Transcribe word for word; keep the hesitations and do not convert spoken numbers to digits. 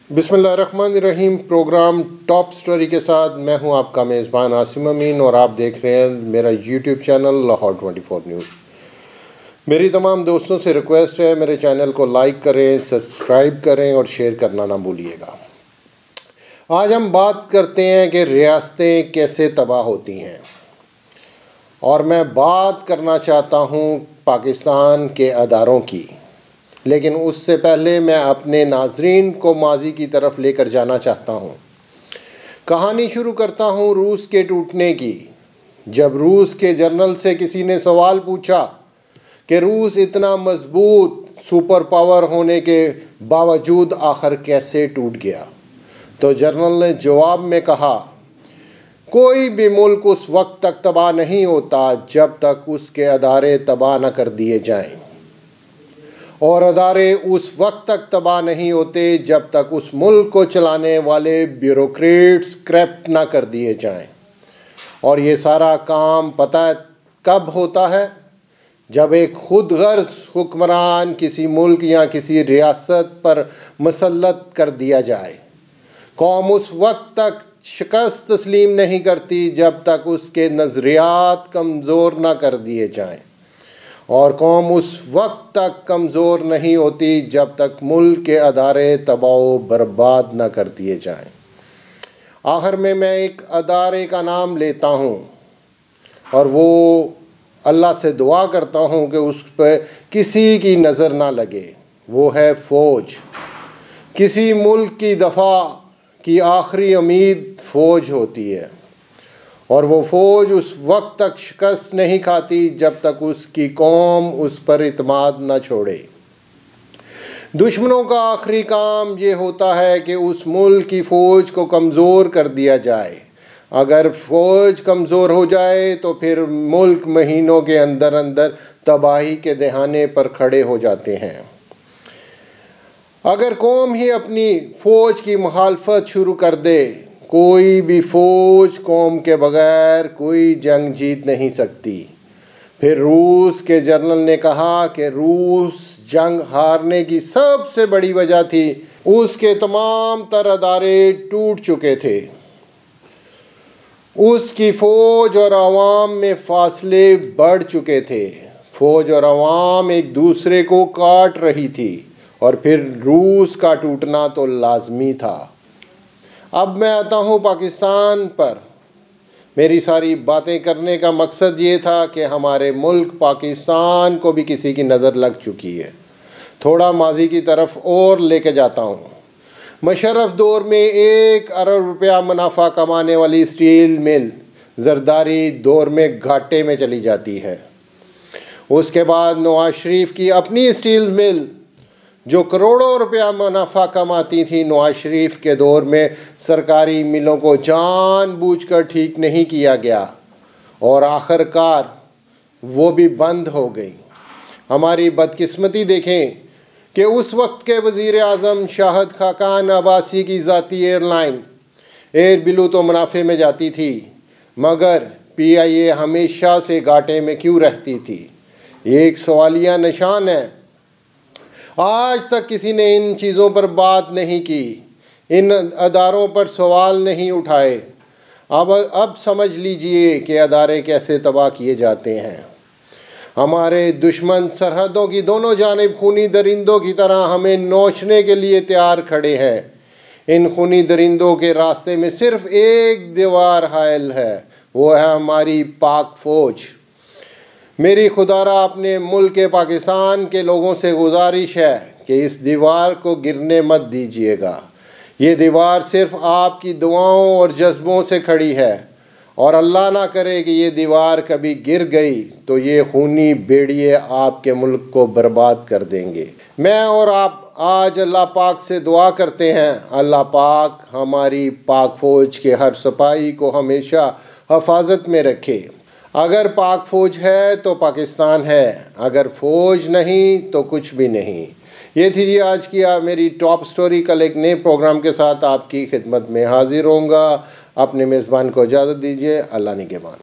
बिस्मिल्लाहिर्रहमानिर्रहीम। Programme top story के साथ मैं हूं आपका मेज़बान आसिम अमीन और आप देख रहे हैं मेरा YouTube channel Lahore twenty four news. मेरी तमाम दोस्तों से रिक्वेस्ट है, मेरे चैनल को लाइक करें, सब्सक्राइब करें और शेयर करना ना भूलिएगा। आज हम बात करते हैं कि रियासतें कैसे तबाह होती हैं, और मैं बात करना चाहता हूं पाकिस्तान के अदारों की। लेकिन उससे पहले मैं अपने नाजरीन को माजी की तरफ लेकर जाना चाहता हूँ। कहानी शुरू करता हूँ रूस के टूटने की। जब रूस के जनरल से किसी ने सवाल पूछा कि रूस इतना मजबूत सुपर पावर होने के बावजूद आखिर कैसे टूट गया, तो जनरल ने जवाब में कहा, कोई भी मुल्क उस वक्त तक तबाह नहीं होता जब तक उसके अदारे तबाह न कर दिए जाएं, और अदारे उस वक्त तक तबाह नहीं होते जब तक उस मुल्क को चलाने वाले ब्यूरोक्रेट्स स्क्रैप ना कर दिए जाएं। और ये सारा काम पता है कब होता है? जब एक खुद गर्ज हुक्मरान किसी मुल्क या किसी रियासत पर मुसल्लत कर दिया जाए। कौम उस वक्त तक शिकस्त तस्लीम नहीं करती जब तक उसके नज़रियात कमज़ोर ना कर दिए जाएं, और कौम उस वक्त तक कमज़ोर नहीं होती जब तक मुल्क के अदारे तबाह बर्बाद न कर दिए जाएं। आखिर में मैं एक अदारे का नाम लेता हूँ और वो अल्लाह से दुआ करता हूँ कि उस पर किसी की नज़र ना लगे। वो है फ़ौज। किसी मुल्क की दफ़ा की आखिरी उम्मीद फ़ौज होती है, और वो फ़ौज उस वक्त तक शिकस्त नहीं खाती जब तक उसकी कौम उस पर इत्माद न छोड़े। दुश्मनों का आखिरी काम ये होता है कि उस मुल्क की फ़ौज को कमज़ोर कर दिया जाए। अगर फ़ौज कमज़ोर हो जाए तो फिर मुल्क महीनों के अंदर अंदर तबाही के दहाने पर खड़े हो जाते हैं। अगर कौम ही अपनी फ़ौज की मुखालफत शुरू कर दे, कोई भी फ़ौज कौम के बग़ैर कोई जंग जीत नहीं सकती। फिर रूस के जनरल ने कहा कि रूस जंग हारने की सबसे बड़ी वजह थी उसके तमाम तर अदारे टूट चुके थे। उसकी फ़ौज और आवाम में फासले बढ़ चुके थे। फ़ौज और आवाम एक दूसरे को काट रही थी, और फिर रूस का टूटना तो लाजमी था। अब मैं आता हूँ पाकिस्तान पर। मेरी सारी बातें करने का मकसद ये था कि हमारे मुल्क पाकिस्तान को भी किसी की नज़र लग चुकी है। थोड़ा माजी की तरफ और लेके जाता हूँ। मुशर्रफ दौर में एक अरब रुपया मुनाफा कमाने वाली स्टील मिल जरदारी दौर में घाटे में चली जाती है। उसके बाद नवाज शरीफ की अपनी स्टील मिल जो करोड़ों रुपया मुनाफा कमाती थी, नवाज शरीफ के दौर में सरकारी मिलों को जानबूझकर ठीक नहीं किया गया और आखिरकार वो भी बंद हो गई। हमारी बदकिस्मती देखें कि उस वक्त के वज़ीर आज़म शाहिद खाकान अब्बासी की ज़ाती एयरलाइन एयर बिलू तो मुनाफे में जाती थी, मगर पी आई ए हमेशा से घाटे में क्यों रहती थी? ये एक सवालिया निशान है। आज तक किसी ने इन चीज़ों पर बात नहीं की, इन अदारों पर सवाल नहीं उठाए। अब अब समझ लीजिए कि अदारे कैसे तबाह किए जाते हैं। हमारे दुश्मन सरहदों की दोनों जानिब खूनी दरिंदों की तरह हमें नोचने के लिए तैयार खड़े हैं। इन खूनी दरिंदों के रास्ते में सिर्फ़ एक दीवार हायल है, वो है हमारी पाक फ़ौज। मेरी खुदारा अपने मुल्क के पाकिस्तान के लोगों से गुजारिश है कि इस दीवार को गिरने मत दीजिएगा। ये दीवार सिर्फ आपकी दुआओं और जज्बों से खड़ी है, और अल्लाह ना करे कि ये दीवार कभी गिर गई तो ये खूनी भेड़िए आपके मुल्क को बर्बाद कर देंगे। मैं और आप आज अल्लाह पाक से दुआ करते हैं, अल्लाह पाक हमारी पाक फ़ौज के हर सिपाही को हमेशा हिफाजत में रखे। अगर पाक फ़ौज है तो पाकिस्तान है, अगर फ़ौज नहीं तो कुछ भी नहीं। ये थी जी आज की आ, मेरी टॉप स्टोरी। कल एक नए प्रोग्राम के साथ आपकी खिदमत में हाजिर होऊंगा। अपने मेज़बान को इजाज़त दीजिए। अल्लाह निगहबान।